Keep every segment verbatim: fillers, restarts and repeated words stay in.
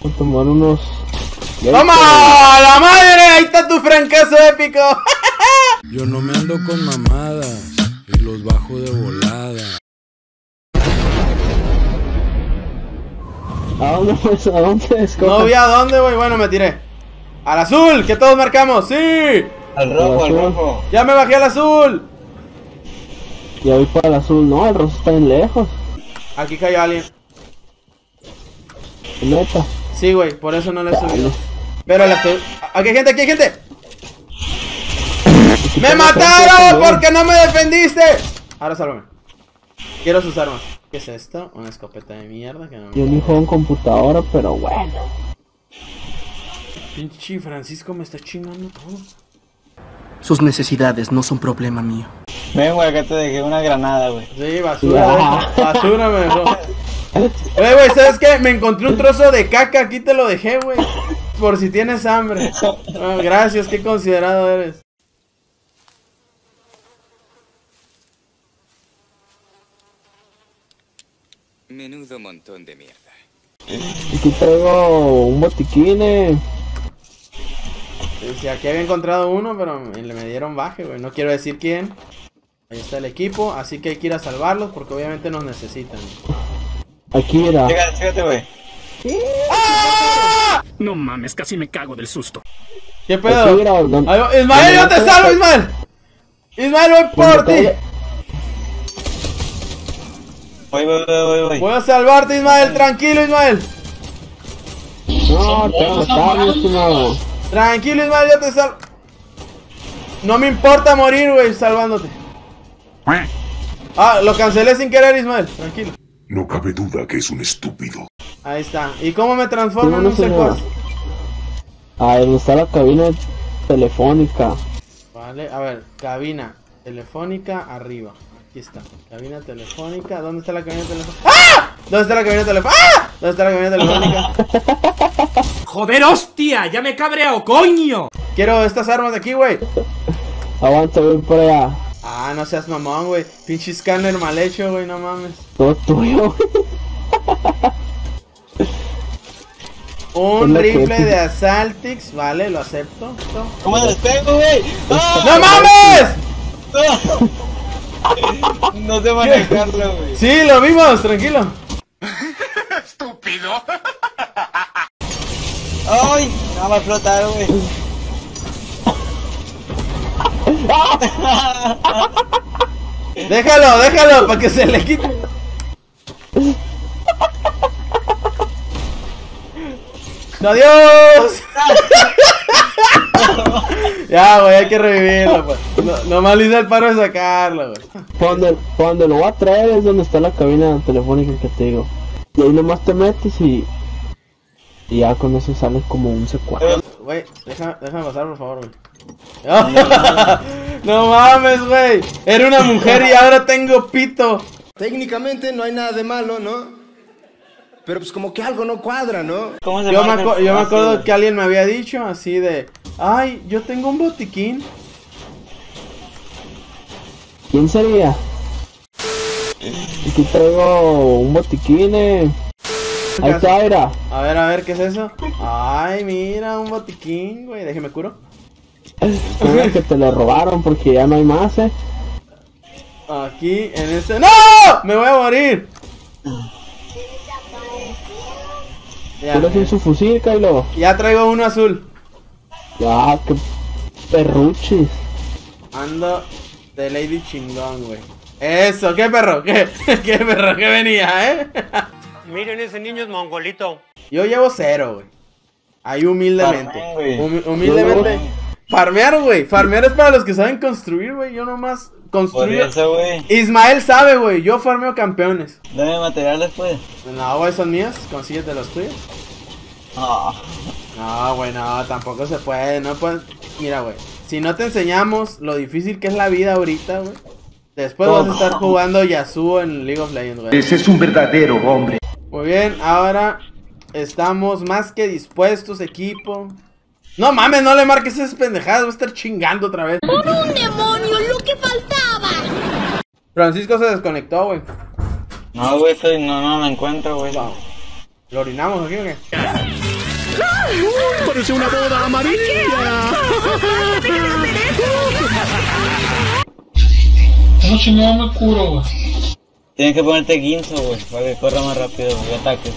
Voy a tomar unos... ¡Toma! ¡La madre! ¡Ahí está tu francazo épico! Yo no me ando con mamadas y los bajo de volada. ¿A dónde pues? ¿A dónde es? No vi a dónde, güey. Bueno, me tiré. ¡Al azul! ¡Que todos marcamos! ¡Sí! Al rojo, al rojo. ¡Ya me bajé al azul! Ya voy para el azul. No, el rojo está bien lejos. Aquí cayó alguien. Neta. Sí, güey, por eso no le he subido. Pero la estoy... Aquí hay gente, aquí hay gente. ¡Me mataron porque no me defendiste! Ahora sálvame. Quiero sus armas. ¿Qué es esto? Una escopeta de mierda que no me... Yo ni juego en computadora, pero bueno. Pinche Francisco me está chingando todo. Sus necesidades no son problema mío. Ven, güey, acá te dejé una granada, güey. Sí, basura, eh. Basura me dejó. Eh, güey, ¿sabes qué? Me encontré un trozo de caca, aquí te lo dejé, güey. Por si tienes hambre. Oh, gracias, qué considerado eres. Menudo montón de mierda. Aquí traigo un botiquín, eh. Sí, aquí había encontrado uno, pero me, me dieron baje, güey. No quiero decir quién. Ahí está el equipo, así que hay que ir a salvarlos porque obviamente nos necesitan. Aquí, mira. Fíjate, fíjate, güey. ¡Ah! No mames, casi me cago del susto. ¿Qué pedo? Aquí, mira, don- Ahí va- Ismael, yo te salvo, Ismael. Ismael, voy por ti. Voy, voy, voy, voy, voy. Voy a salvarte, Ismael. Tranquilo, Ismael. No, te vas a matar, mi estimado. Tranquilo, Ismael, yo te salvo. No me importa morir, güey, salvándote. Ah, lo cancelé sin querer, Ismael. Tranquilo. No cabe duda que es un estúpido. Ahí está. ¿Y cómo me transformo en No, un no, señor. secuaz? Ahí donde está la cabina telefónica. Vale, a ver, cabina telefónica arriba. Aquí está, cabina telefónica. ¿Dónde está la cabina telefónica? ¡Ah! ¿Dónde está la cabina telefónica? ¡Ah! ¿Dónde está la cabina telefónica? ¡Joder, hostia! ¡Ya me he cabreado, coño! Quiero estas armas de aquí, güey. Aguanta, voy por allá. Ah, no seas mamón, güey. Pinche escáner mal hecho, güey, no mames. Todo tuyo. Un Es lo que- rifle de Asaltix, vale, lo acepto. ¿Cómo les pego, güey? ¡Ah! ¡No mames! ¡No! No sé manejarlo, güey. Sí, lo vimos, tranquilo. ¡Estúpido! ¡Ay! No va a flotar, güey. Déjalo, déjalo, para que se le quite. ¡Adiós! Ya, güey, hay que revivirlo, pues. No, nomás le hice el paro de sacarlo, güey. Cuando, cuando lo voy a traer es donde está la cabina telefónica que te digo. Y ahí nomás te metes y... Y ya con eso sales como un secuaz. Güey, déjame, déjame pasar, por favor, güey. No mames, güey. Era una mujer y ahora tengo pito. Técnicamente no hay nada de malo, ¿no? Pero pues como que algo no cuadra, ¿no? ¿Cómo se Yo me, marca acu- el yo me espacio, acuerdo güey? que alguien me había dicho así de... Ay, yo tengo un botiquín. ¿Quién sería? Aquí traigo un botiquín, eh. Ahí está, mira. A ver, a ver, ¿qué es eso? Ay, mira, un botiquín, güey. Déjeme curo. Mira que te lo robaron porque ya no hay más, eh. Aquí, en este... ¡No! ¡Me voy a morir! Ya, Tienes en su fusil, Kylo. ya traigo uno azul. Ya, qué perruchis. Ando de Lady Chingón, güey. Eso, ¿qué perro? ¿Qué? ¿Qué perro? ¿Qué venía, eh? Miren, ese niño es mongolito. Yo llevo cero, güey. Ahí humildemente. Farmear, güey. Humi- humildemente. Farmear, güey. Farmear es para los que saben construir, güey. Yo nomás Por construyo. eso, güey. Ismael sabe, güey. Yo farmeo campeones. Dame materiales, pues. No, güey, son mías. Consíguete los tuyos. Ah. No, güey, no, tampoco se puede. No puedes. Mira, güey. Si no te enseñamos lo difícil que es la vida ahorita, güey. Después vas a estar jugando Yasuo en League of Legends, güey. Ese es un verdadero hombre. Muy bien, ahora estamos más que dispuestos, equipo. No mames, no le marques esas pendejadas, va a estar chingando otra vez. ¡Un demonio, lo que faltaba! Francisco se desconectó, güey. No, güey, estoy- no, no la encuentro, güey. Vamos. ¿Lo orinamos aquí o qué? ¡Uy, parece una boda amarilla! ¿Cómo chingado me curo, güey? Tienes que ponerte quince, güey, para que corra más rápido y ataque.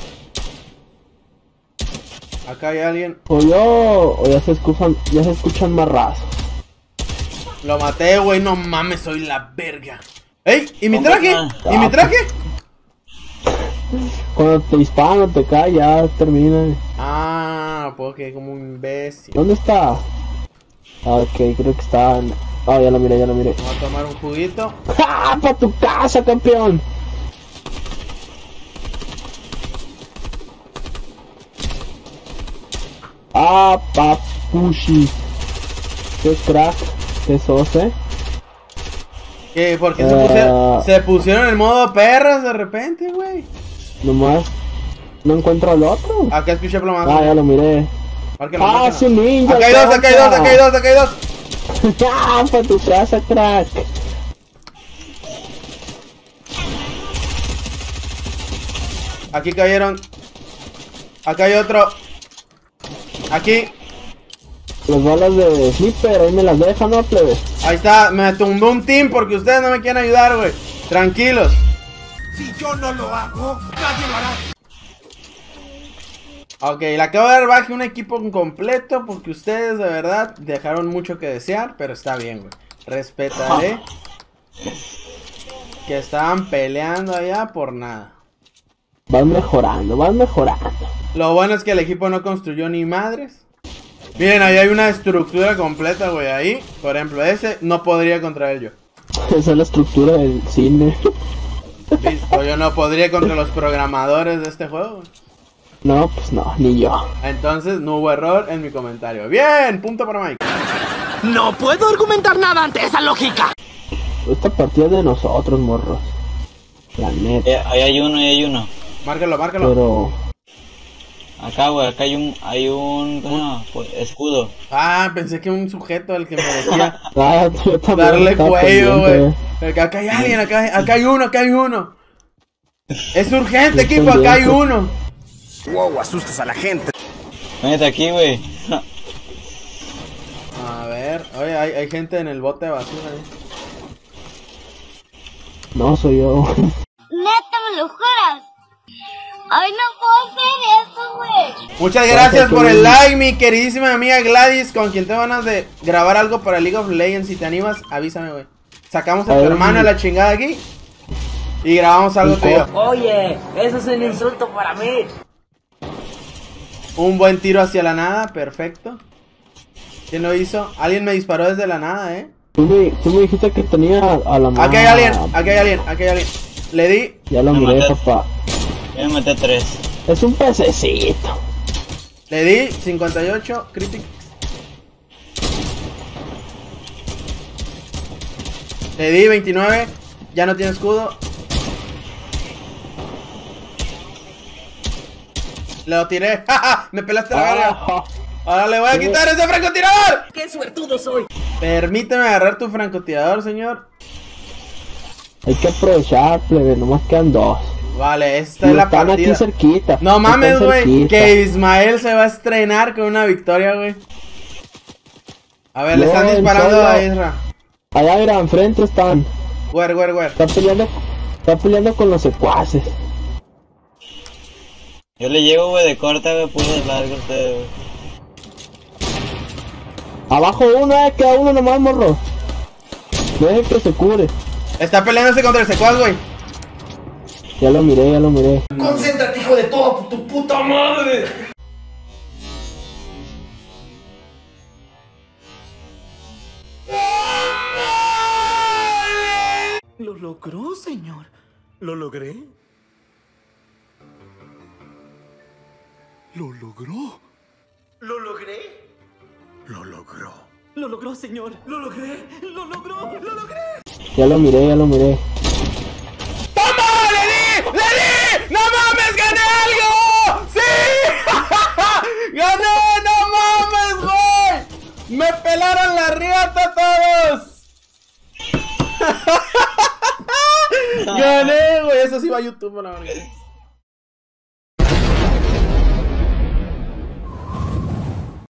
Acá hay alguien. O yo, o ya se escuchan, ya se escuchan más rasos. Lo maté, güey, no mames, soy la verga. ¡Ey! ¿Y mi traje? ¿Y mi traje? Cuando te disparan, te cae, ya termina. Ah, puedo quedar como un imbécil. ¿Dónde está? Ah, ok, creo que está en... Ah, ya lo miré, ya lo miré. Vamos a tomar un juguito. ¡Ja! ¡Para tu casa, campeón! Ah, papushi. Qué crack. Qué sos, eh. ¿Qué? ¿Por qué uh... se pusieron? Se pusieron en modo perras de repente, güey. Nomás. No encuentro al otro. Acá escuché plomazo. Ah, ya lo miré. Márquelo, ah, márquelo. es un ninja. Acá hay dos, acá hay dos, acá hay dos, acá hay dos. ¡Ah, para tu casa, crack! Aquí cayeron. Acá hay otro. Aquí. Las balas de Slipper, ahí me las dejan, ¿no, plebe? Ahí está, me tumbó un team porque ustedes no me quieren ayudar, güey. Tranquilos. Si yo no lo hago, nadie lo hará. Ok, le acabo de dar baje un equipo completo porque ustedes de verdad dejaron mucho que desear, pero está bien, güey. Respetaré que estaban peleando allá por nada. Vas mejorando, vas mejorando. Lo bueno es que el equipo no construyó ni madres. Miren, ahí hay una estructura completa, güey, ahí. Por ejemplo, ese no podría contra él yo. Esa es la estructura del cine. Listo, yo no podría contra los programadores de este juego, güey. No, pues no, ni yo. Entonces no hubo error en mi comentario. Bien, punto para Mike. No puedo argumentar nada ante esa lógica. Esta partida es de nosotros, morros. La neta. Eh, ahí hay uno, ahí hay uno. Márcalo, márcalo. Pero... Acá, güey, acá hay un, hay un, no, pues, escudo. Ah, pensé que un sujeto al que merecía ah, darle cuello, güey. Acá hay alguien, acá hay, acá hay uno, acá hay uno. Es urgente, equipo, acá hay uno. Wow, asustas a la gente. Métete aquí, güey. A ver, oye, hay, hay gente en el bote de basura ahí. No, soy yo. Neta, me lo juras. Ay, no puedo hacer eso, güey. Muchas gracias por el like, mi queridísima amiga Gladys, con quien tengo ganas de grabar algo para League of Legends. Si te animas, avísame, güey. Sacamos a tu hermano a la chingada aquí y grabamos algo tuyo. Oye, eso es un insulto para mí. Un buen tiro hacia la nada, perfecto. ¿Quién lo hizo? Alguien me disparó desde la nada, eh. Tú me, tú me dijiste que tenía a la mano. Aquí hay alguien, aquí hay alguien, aquí hay alguien. Le di. Ya lo miré, papá. Ya me maté tres. Es un pececito. Le di cincuenta y ocho critics. Le di veintinueve. Ya no tiene escudo. Lo tiré. Me pelaste la verga. Ahora le voy a quitar ese francotirador. ¡Qué suertudo soy! Permíteme agarrar tu francotirador, señor. Hay que aprovechar, plebe. Nomás quedan dos. Vale, esta es la están partida. Aquí cerquita. No mames, güey, que Ismael se va a estrenar con una victoria, güey. A ver, no, le están disparando a Isra. Allá, mira, enfrente están. Where, where, where. Está peleando, está peleando con los secuaces. Yo le llego, güey, de corta, güey, puños largos, güey. Abajo uno, eh, queda uno nomás, morro. Deje que se cure. Está peleándose contra el secuaz, güey. Ya lo miré, ya lo miré. Concéntrate, hijo de toda tu puta madre. Lo logró, señor. ¿Lo logré? ¿Lo logró? ¿Lo logré? Lo logró. Lo logró, señor. Lo logré. Lo logró. Lo logré. Ya lo miré, ya lo miré. ¡Toma! ¡Le di! ¡Le di! ¡No mames! ¡Gané algo! ¡Sí! ¡Gané! ¡No mames, güey! ¡Me pelaron la riata todos! ¡Gané, güey! Eso sí va a YouTube, la verdad.